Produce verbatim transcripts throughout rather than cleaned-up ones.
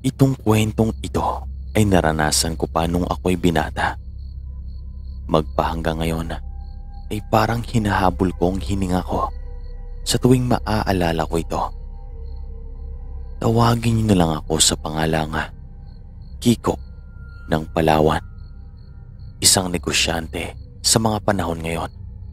Itong kwentong ito ay naranasan ko pa nung ako'y binata. Magpahanggang ngayon ay parang hinahabol ko ang hininga ko sa tuwing maaalala ko ito. Tawagin niyo na lang ako sa pangalang Kiko ng Palawan. Isang negosyante sa mga panahon ngayon.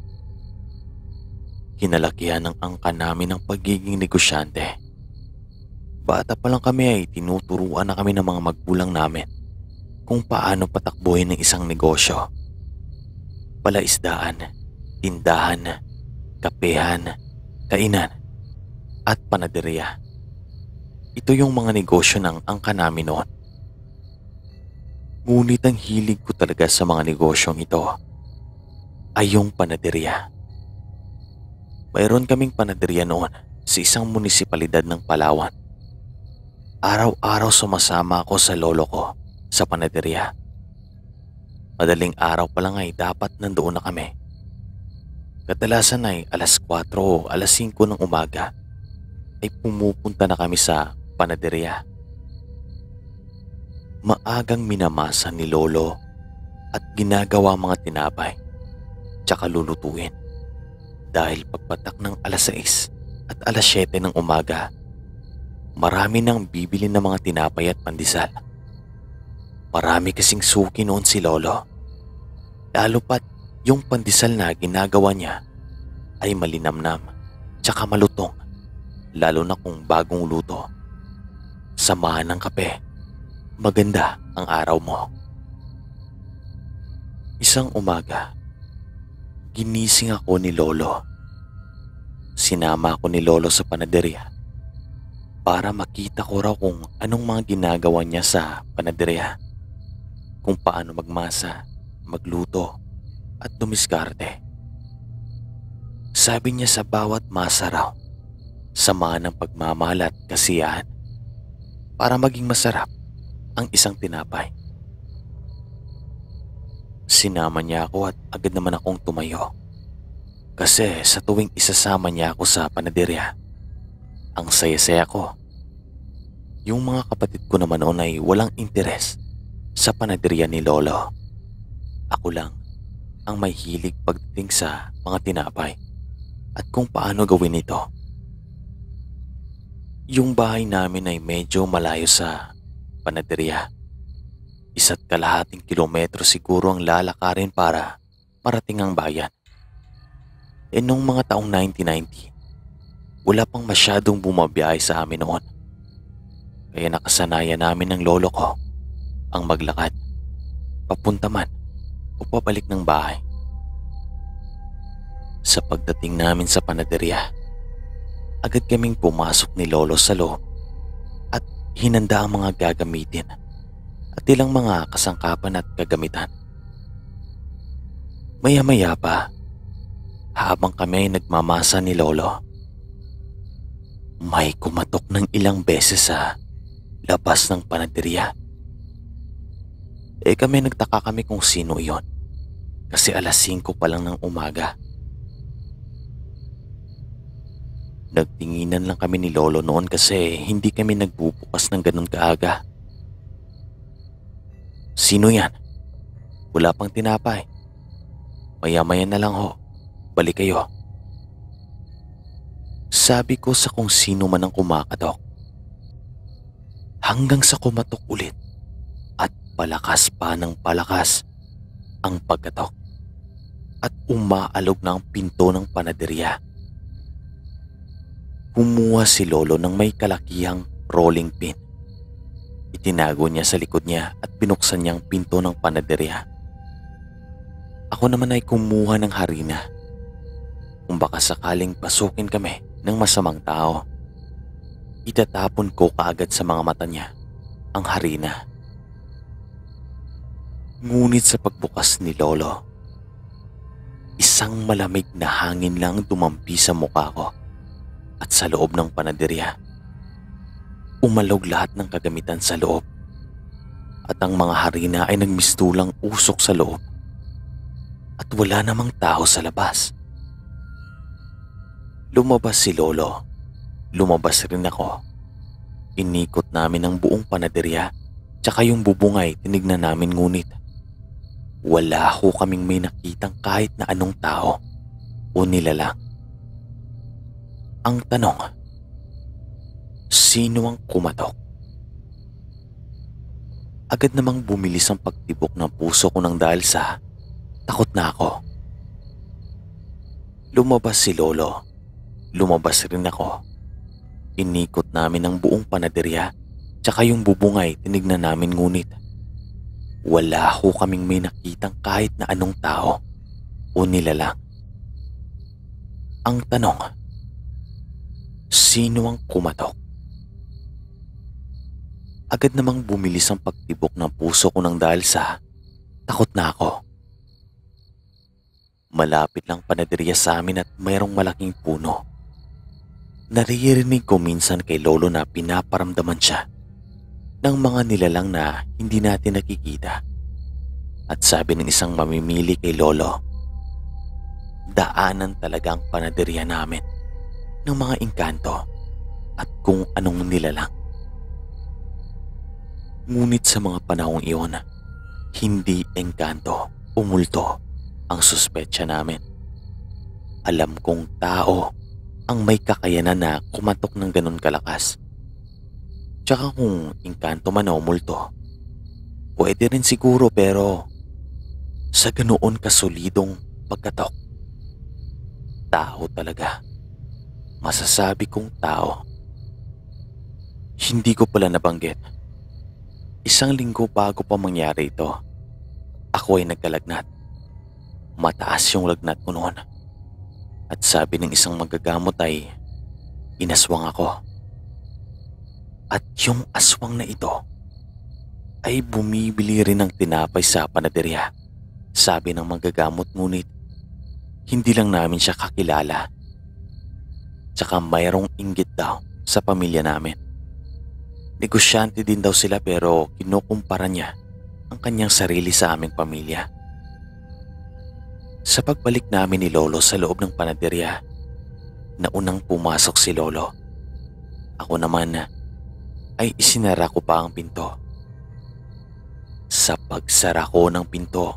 Kinalakihan ng angkan namin ng pagiging negosyante. Bata pa lang kami ay tinuturuan na kami ng mga magulang namin kung paano patakbuhin ng isang negosyo. Palaisdaan, tindahan, kapehan, kainan, at panaderia. Ito yung mga negosyo ng angkan namin noon. Ngunit ang hilig ko talaga sa mga negosyong ito ay yung panaderia. Mayroon kaming panaderia noon sa isang munisipalidad ng Palawan. Araw-araw sumasama ako sa lolo ko sa panaderia. Madaling araw pa lang ay dapat nandoon na kami. Kadalasan ay alas kwatro o alas singko ng umaga ay pumupunta na kami sa panaderia. Maagang minamasa ni lolo at ginagawa mga tinapay tsaka lulutuin. Dahil pagpatak ng alas sais at alas siyete ng umaga, marami nang bibili ng mga tinapay at pandesal. Marami kasing suki noon si lolo. Lalo pat yung pandesal na ginagawa niya ay malinamnam tsaka malutong, lalo na kung bagong luto. Samahan ng kape, maganda ang araw mo. Isang umaga, ginising ako ni lolo. Sinama ako ni lolo sa panaderia para makita ko raw kung anong mga ginagawa niya sa panaderia. Kung paano magmasa, magluto, at dumiskarte. Sabi niya sa bawat masa raw, samahan ng pagmamahal at kasiyahan para maging masarap ang isang tinapay. Sinama niya ako at agad naman akong tumayo. Kasi sa tuwing isasama niya ako sa panaderia, ang saya-saya ko. Yung mga kapatid ko naman noon ay walang interes sa panaderia ni lolo. Ako lang ang may hilig pagdating sa mga tinapay at kung paano gawin ito. Yung bahay namin ay medyo malayo sa panaderia. Isa't kalahating kilometro siguro ang lalakarin para marating ang bayan. E nung mga taong nineteen ninety, wala pang masyadong bumabiyahe sa amin noon. Kaya nakasanayan namin ng lolo ko ang maglakad, papunta man o pabalik ng bahay. Sa pagdating namin sa panaderia, agad kaming pumasok ni lolo sa loob at hinanda ang mga gagamitin at ilang mga kasangkapan at kagamitan. Maya-maya pa, habang kami ay nagmamasa ni lolo, may kumatok ng ilang beses sa labas ng panaderia. Eh kami nagtaka kami kung sino iyon kasi alas singko pa lang ng umaga. Nagtinginan lang kami ni lolo noon kasi hindi kami nagbubukas ng ganun kaaga. Sino yan? Wala pang tinapay. Maya-maya na lang ho. Balik kayo. Sabi ko sa kung sino man ang kumakatok. Hanggang sa kumatok ulit at palakas pa ng palakas ang pagkatok at umaalog na ang pinto ng panaderia. Kumuha si lolo ng may kalakihang rolling pin. Itinago niya sa likod niya at binuksan niya ang pinto ng panaderia. Ako naman ay kumuha ng harina. Kung baka sakaling pasukin kami ng masamang tao, itatapon ko kaagad sa mga mata niya ang harina. Ngunit sa pagbukas ni lolo, isang malamig na hangin lang dumampi sa mukha ko at sa loob ng panaderia. Umalog lahat ng kagamitan sa loob at ang mga harina ay nagmistulang usok sa loob at wala namang tao sa labas. Lumabas si lolo, lumabas rin ako Inikot namin ang buong panaderya tsaka yung bubungay tinignan namin ngunit wala ho kaming may nakitang kahit na anong tao o nilalang. Ang tanong, sino ang kumatok? Agad namang bumilis ang pagtibok ng puso ko nang dahil sa takot na ako. Lumabas si Lolo. Lumabas rin ako. Inikot namin ang buong panaderya tsaka yung bubungay tinignan namin ngunit wala ho kaming may nakitang kahit na anong tao o nilalang. Ang tanong, sino ang kumatok? Agad namang bumilis ang pagtibok ng puso ko nang dahil sa takot na ako. Malapit lang panaderya sa amin at mayroong malaking puno. Naririnig ko minsan kay Lolo na pinaparamdaman siya ng mga nilalang na hindi natin nakikita. At sabi ng isang mamimili kay Lolo, daanan talaga ang panaderya namin ng mga engkanto at kung anong nilalang. Ngunit sa mga panahong iyon, hindi engkanto o multo ang suspetsya namin. Alam kong tao ang may kakayanan na kumatok ng ganun kalakas. Tsaka kung engkanto man o multo, pwede rin siguro pero sa ganoon kasolidong pagkatok. Tao talaga. Masasabi kong tao. Hindi ko pala nabanggit. Isang linggo bago pa mangyari ito, ako ay nagkalagnat. Mataas yung lagnat ko noon. At sabi ng isang magagamot ay inaswang ako. At yung aswang na ito ay bumibili rin ng tinapay sa panaderya. Sabi ng manggagamot ngunit hindi lang namin siya kakilala. Tsaka mayroong inggit daw sa pamilya namin. Negosyante din daw sila pero kinukumpara niya ang kanyang sarili sa aming pamilya. Sa pagbalik namin ni Lolo sa loob ng panaderya, naunang pumasok si Lolo. Ako naman ay isinara ko pa ang pinto. Sa pagsara ko ng pinto,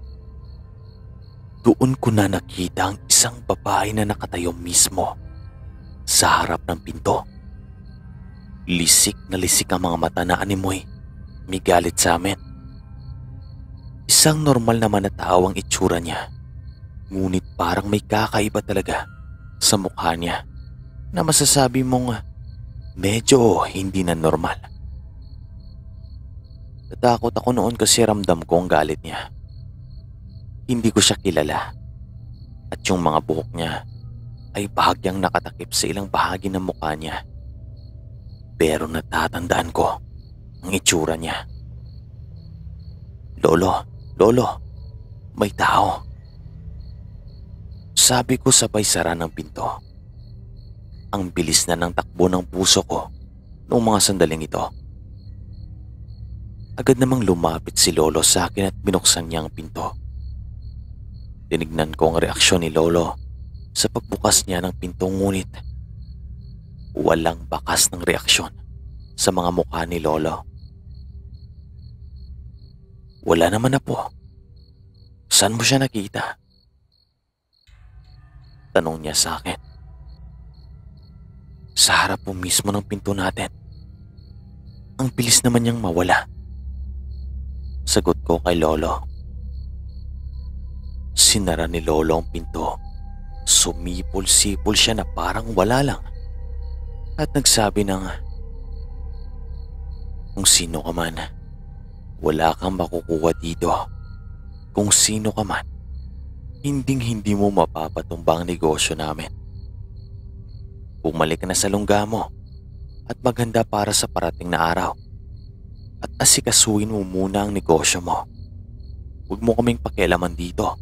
doon ko na nakita ang isang babae na nakatayo mismo sa harap ng pinto. Lisik na lisik ang mga mata na animoy, may galit sa amin. Isang normal naman na tao ang itsura niya, ngunit parang may kakaiba talaga sa mukha niya na masasabi mong medyo hindi na normal. Natakot ako noon kasi ramdam ko ang galit niya. Hindi ko siya kilala at yung mga buhok niya ay bahagyang nakatakip sa ilang bahagi ng mukha niya. Pero natatandaan ko ang itsura niya. Lolo, Lolo, may tao. Sabi ko sabay sara ng pinto. Ang bilis na ng takbo ng puso ko noong mga sandaling ito. Agad namang lumapit si Lolo sa akin at binuksan niya ang pinto. Tinignan ko ang reaksyon ni Lolo sa pagbukas niya ng pinto ngunit walang bakas ng reaksyon sa mga mukha ni Lolo. Wala naman na po. Saan mo siya nakita? Tanong niya sa akin. Sa harap po mismo ng pinto natin. Ang bilis naman niyang mawala. Sagot ko kay Lolo. Sinara ni Lolo ang pinto. Sumipol-sipol siya na parang wala lang. At nagsabi ng, kung sino ka man, wala kang makukuha dito. Kung sino ka man, hinding-hindi mo mapapatumbang negosyo namin. Bumalik ka na sa lungga mo at maghanda para sa parating na araw. At asikasuhin mo muna ang negosyo mo. Huwag mo kaming pakialaman dito.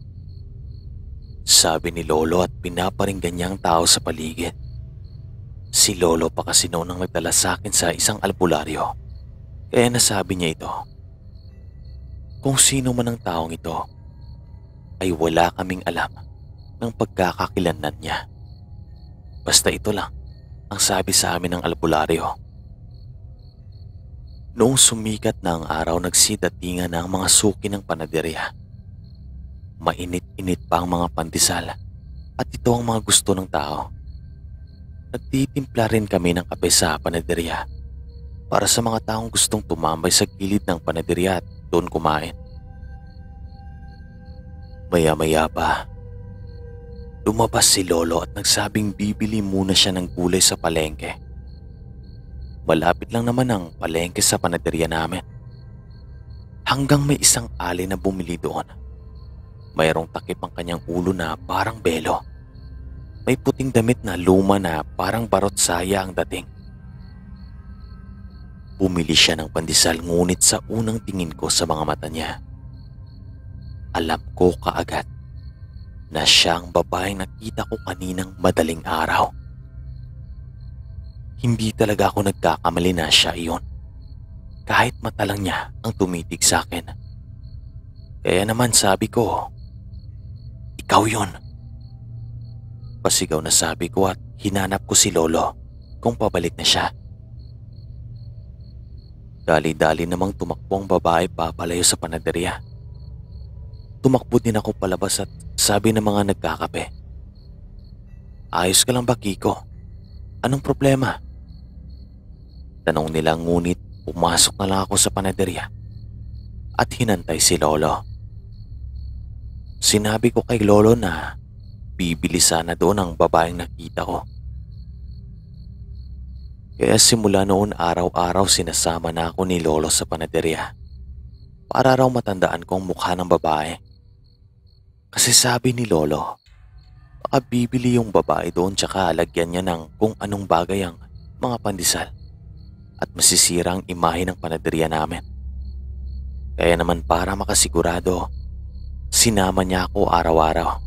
Sabi ni Lolo at pinaparinggan niya ang tao sa paligid. Si Lolo pa kasi noon ang nagdala sa akin sa isang albularyo. Kaya nasabi niya ito. Kung sino man ang taong ito, ay wala kaming alam ng pagkakakilanlan niya. Basta ito lang ang sabi sa amin ng albularyo. Noong sumikat na ang araw, nagsidatingan na ang mga suki ng panaderya. Mainit-init pa ang mga pandesal at ito ang mga gusto ng tao. Nagtitimpla rin kami ng kape sa panaderya para sa mga taong gustong tumambay sa gilid ng panaderya at doon kumain. Maya-maya pa, lumabas si Lolo at nagsabing bibili muna siya ng gulay sa palengke. Malapit lang naman ang palengke sa panaderya namin. Hanggang may isang ali na bumili doon. Mayroong takip ang kanyang ulo na parang belo. May puting damit na luma na parang barot saya ang dating. Bumili siya ng pandesal ngunit sa unang tingin ko sa mga mata niya, alam ko kaagad na siya ang babaeng nakita ko kaninang madaling araw. Hindi talaga ako nagkakamali na siya iyon. Kahit mata lang niya ang tumitig sa akin. Kaya naman sabi ko, ikaw yun. Pasigaw na sabi ko at hinanap ko si Lolo kung pabalik na siya. Dali-dali namang tumakbo ang babae papalayo sa panaderya. Tumakbo din ako palabas at sabi ng mga nagkakape, ayos ka lang ba, Kiko? Anong problema? Tanong nila ngunit pumasok na lang ako sa panaderya at hinantay si Lolo. Sinabi ko kay Lolo na bibili sana doon ang babaeng nakita ko. Kaya simula noon araw-araw sinasama na ako ni Lolo sa panaderya para raw matandaan ko ang mukha ng babae. Kasi sabi ni Lolo, baka bibili yung babae doon tsaka lagyan niya ng kung anong bagay ang mga pandesal at masisira ang imahe ng panaderya namin. Kaya naman para makasigurado, sinama niya ako araw-araw.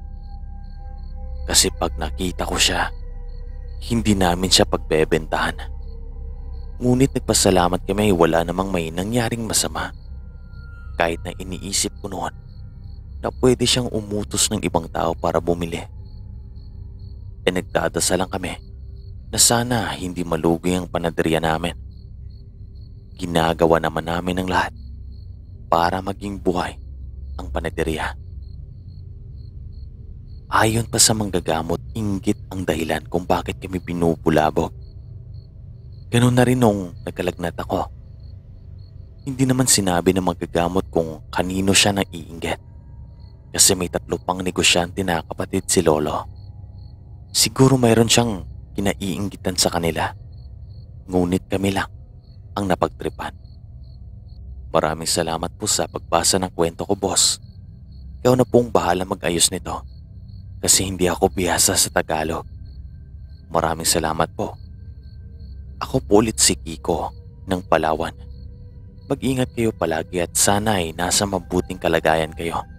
Kasi pag nakita ko siya, hindi namin siya pagbebentahan. Ngunit nagpasalamat kami wala namang may nangyaring masama. Kahit na iniisip ko noon na pwede siyang umutos ng ibang tao para bumili. E nagdadasal lang kami na sana hindi malugi ang panaderya namin. Ginagawa naman namin ang lahat para maging buhay ang panaderya. Ayon pa sa manggagamot, inggit ang dahilan kung bakit kami binubulabog. Ganun na rin nung nagkalagnat ako. Hindi naman sinabi ng manggagamot kung kanino siya naiinggit. Kasi may tatlo pang negosyante na kapatid si Lolo. Siguro mayroon siyang kinaiinggitan sa kanila. Ngunit kami lang ang napagtripan. Maraming salamat po sa pagbasa ng kwento ko, boss. Ikaw na pong bahala mag-ayos nito. Kasi hindi ako bihasa sa Tagalog. Maraming salamat po. Ako po ulit si Kiko ng Palawan. Mag-ingat kayo palagi at sana ay nasa mabuting kalagayan kayo.